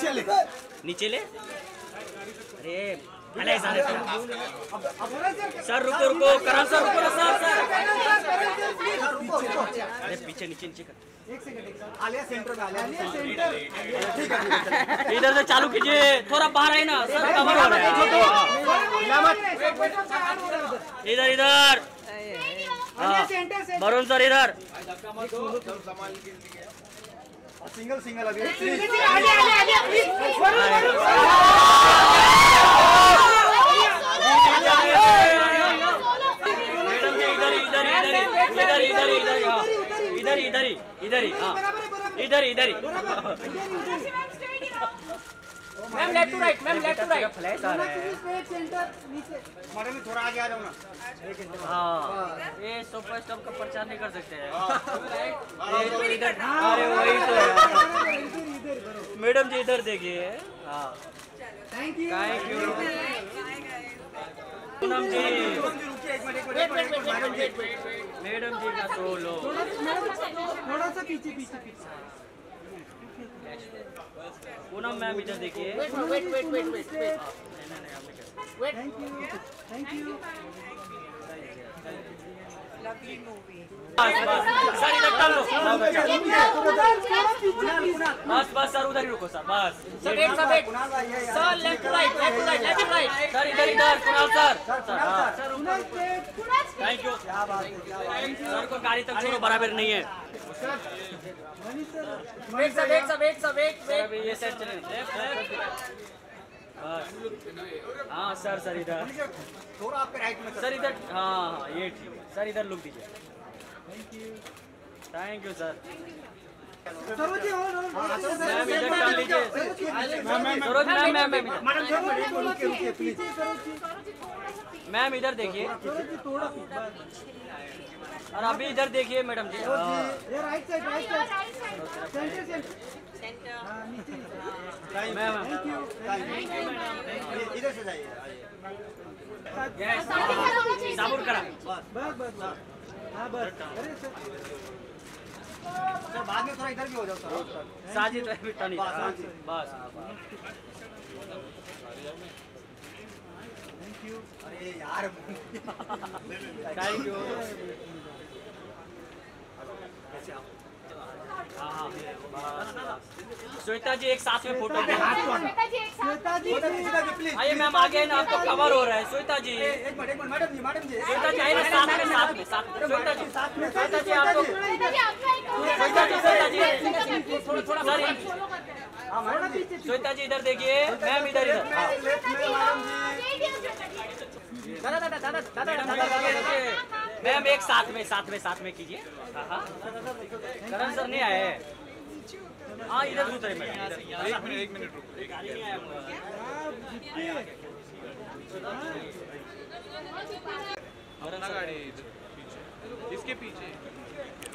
नीचे ले। अरे सर रुको रुको करण सर रुको ना सर अरे पीछे नीचे नीचे कर। एक सेकंड आलिया सेंटर में आलिया सेंटर ठीक है इधर से चालू कीजिए थोड़ा बाहर है ना सर कवर हो रहा है। इधर इधर वरुण सर इधर सिंगल सिंगल अभी इधर इधर ma'am left to right ma'am left to right flash आ रहा है। मैडम थोड़ा आगे आ जाओ ना। हाँ ये सुपर स्टॉप का प्रचार नहीं कर सकते हैं। अरे वही तो है मैडम जी इधर देखिए। हाँ thank you Poonam ji madam ji madam ji का सोलो थोड़ा सा पीछे पीछे पीछे पूनम मैम इधर देखिए। थैंक यू सर इधर टर्न लो बस बस सर उधर ही रुको सर बस सर लेफ्ट राइट सर इधर इधर Kunal sir thank you sir को गाड़ी तक छोड़ो बराबर नहीं है। वेट ये सेट चले हाँ सर सर इधर थोड़ा आपके राइट में सर इधर हाँ ये ठीक है सर इधर लुक दीजिए। थैंक यू सर मैम इधर कर लीजिए सरोज मैम मैम इधर देखिए और अभी इधर देखिए madam ji right side ma'am इधर से जाइए साबुर करा बस हाँ बस अरे सर बाद में थोड़ा इधर भी हो जाओ सर साजिद टनी बस थैंक यू अरे यार थैंक यू श्वेता जी एक साथ में फोटो आइए मैम आगे ना आपको कवर हो रहा है। श्वेता जी एक मिनट मैडम जी श्वेता जी आइए साथ में श्वेता जी आपको थोड़ा श्वेता जी इधर देखिए मैम इधर मैम एक साथ में कीजिए। करण सर नहीं आए हाँ इधर उतरे मैडम एक मिनट रुको गाड़ी इसके पीछे